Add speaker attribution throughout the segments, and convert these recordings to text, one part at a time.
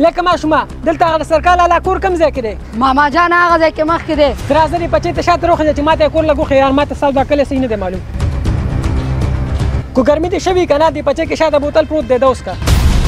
Speaker 1: لکه ماشومه دلته هغه سرکال اعلی کور کوم ځای کې دی؟
Speaker 2: ماما جان هغه ځای کې مخکې دی.
Speaker 1: ته راځه دې بچې ته شاته روخېږه چې ما ته یې کور لږ وښیه، ما ته ستاسو دا کلی صحیح نه دی معلوم. کو ګرمي دې شوي که نه دې بچې کې شاته بوتل پروت دی، ده اوس که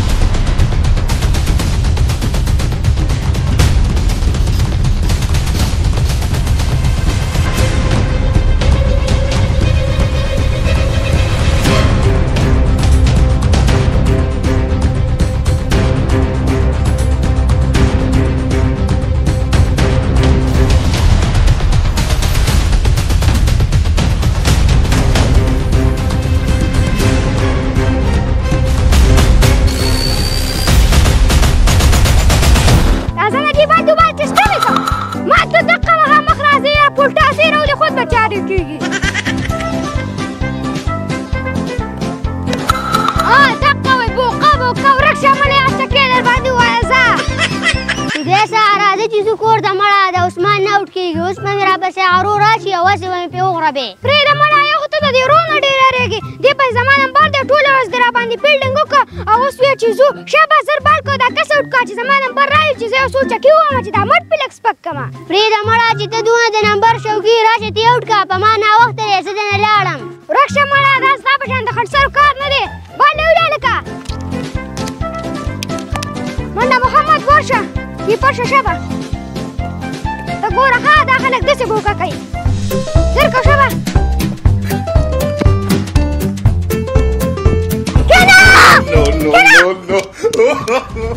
Speaker 3: پرېږده مړه یا خو ته د دې ورور نه ډېر یارېږې. دې په زما نمبر دی ټوله ورځ دې راباندې فیلډینګ وکړه او اوس ویل چې ځو شابه زر بال کړه دا کسه وټکه چې زما نمبر راوي چې زه یو څو چکې ووهمه چې دا مټ پې لږ سپک کړمه. پرېږده مړه چې ته دونه د نمبر شوقي راشه ته یې وټکه په ما ناوخته دی زه دنه لاړم. ورک شه مړه دا ستا په شان د خټسرو کار نه دی. بال نه وړه لکه منډه محمد ورشه کیپر شه شابه. ته ګوره ښه دا خلک داسې ګوکه کوي. زر که شابه No.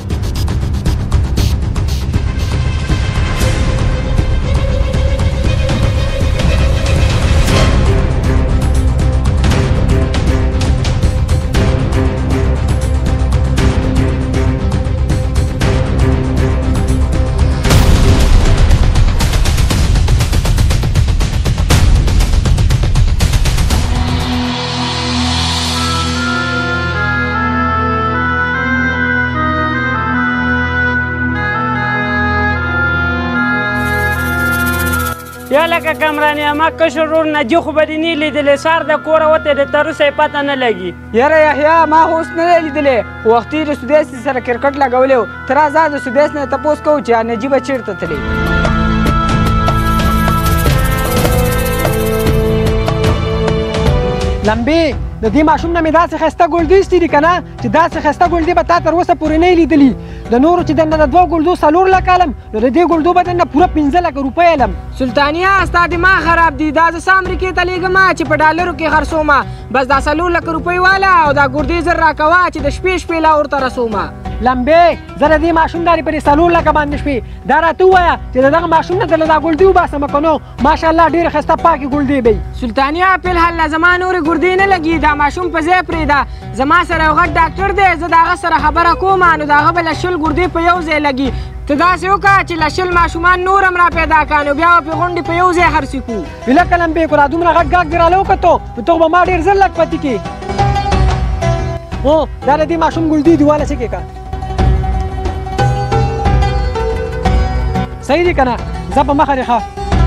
Speaker 4: یا لکه کمرانې اما کشر ورور نجي خو به دې نه لیدلی سهار د کوره وتی د تر اوسه یې پته نه لګي.
Speaker 1: یاره یحیی ما خو اوس نه دی لیدلی خو وختي د سدیس سره کرکټ لګولی و. ته راځه د سدیس نه یې تپوس کوو چې نجي به چېرته تللی. لمبې د دې ماشوم نه مې داسې ښایسته ګلدې ایستي دي که نه چې داسې ښایسته ګلدې به تا تر اوسه پورې نه یې لیدلي. د نورو چې درنه د 2 ګلدو 4 لکه الم نو د دې ګلدو به درنه پوره 15 لکه روپۍ الم. سلطانیه ستا دماغ خراب دي. دا زه څه امریکې ته لېږم چې په ډالرو کې خرڅومه. بس دا 4 لکه روپۍ واله او دا ګردې زر راکوه چې د شپې شپې لاهور ته رسومه. لمبې زه د دې ماشوم دارې پرې 4 لکه باندې شوې. دا راته ووایه چې د دغه ماشوم نه دله دا ګلدې وباسم که نو ماشاءالله ډېرې ښایسته پاکې ګلدې به وي. سلطانیه فلحال له زما نورې ګردې نه لګي. دا ماشوم په ځای پرېږده. زما سره یو غټ ډاکټر دی زه د هغه سره خبره کوم نو د هغه به له 20 ګردې په یو ځای لګي. ته داسې وکړه چې له 20 ماشومان نور هم را پیدا کړه نو بیا به پرې غونډې په یو ځای خرڅې کړو. لکه لمبې کو را دومره غټ ګاګ دې راله وکتو نو ته به ما ډېر زر لک پتې کړې. هو دا د دې ماشوم ګلدې دي واله څه کې که صحیح دي که نه؟ ځه په مخه دې ښه.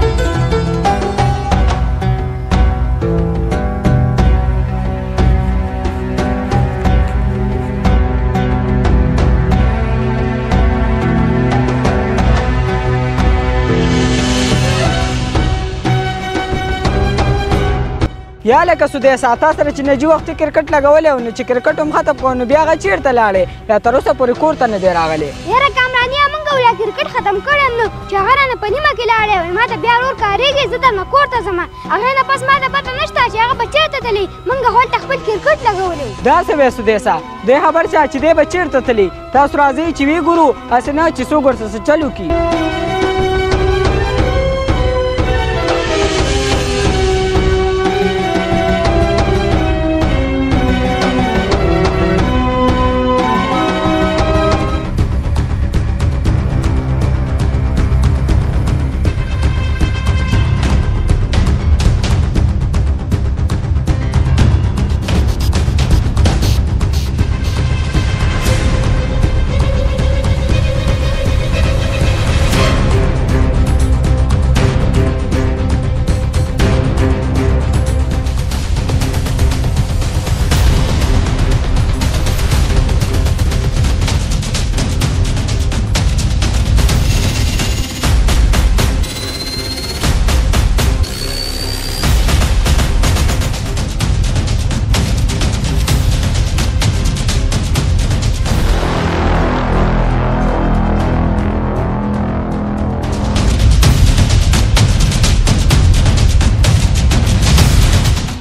Speaker 1: یا لکه سدیسه تا سره چې نجي وختي کرکټ لګولی و نو چې کرکټ هم ختم کړو نو بیا هغه چېرته لاړې یا تر اوسه پورې کور ته نه دی راغلی.
Speaker 3: یاره کامرانیه موږ ولا کرکټ ختم کړی نو چې هغه رانه په نیمه کې لاړی وایي ما ته بیا ورور کارېږي زه درنه کور ته ځم. هغې نه پس ما ته پته نشته چې هغه به چېرته تللی. موږ هلته خپل کرکټ لګولی و.
Speaker 1: داسې وی سدیسه دی خبر شه چې دی به چېرته تللی. تاسو راځئ چې ویې ګورو هسې نه چې څوک ورسره څه چل وکړي.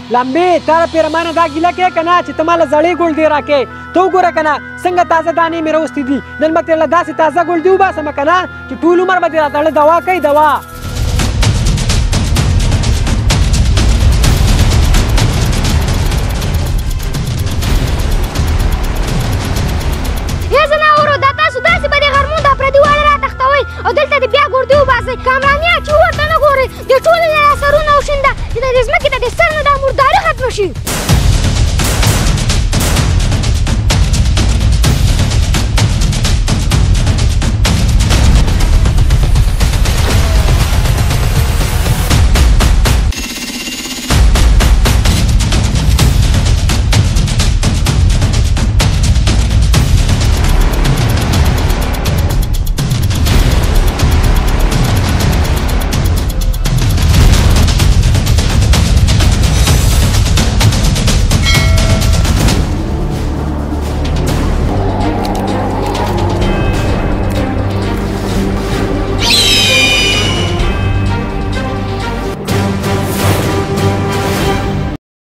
Speaker 1: لمبې تا پیر مانه دا ګیله کې کنه چې ته مال زړې ګلدې راکې ته وګوره کنه څنګه تازه دانې مې راوستې دي نن به ترله داسې تازه ګلدې وباسم کنه چې ټول عمر به دې راته دوا کوي دوا
Speaker 3: یا زناورو دا تاسو داسې به د غرمو دا پردي واړه راتښتوئ او دلته د بیا ګردې وباسئ کامرانیا چې ورته نه ګورئ د ټولو له سرونه وشینده چې د دې ځمکې ته د سر نه دا مرداري ختمه شي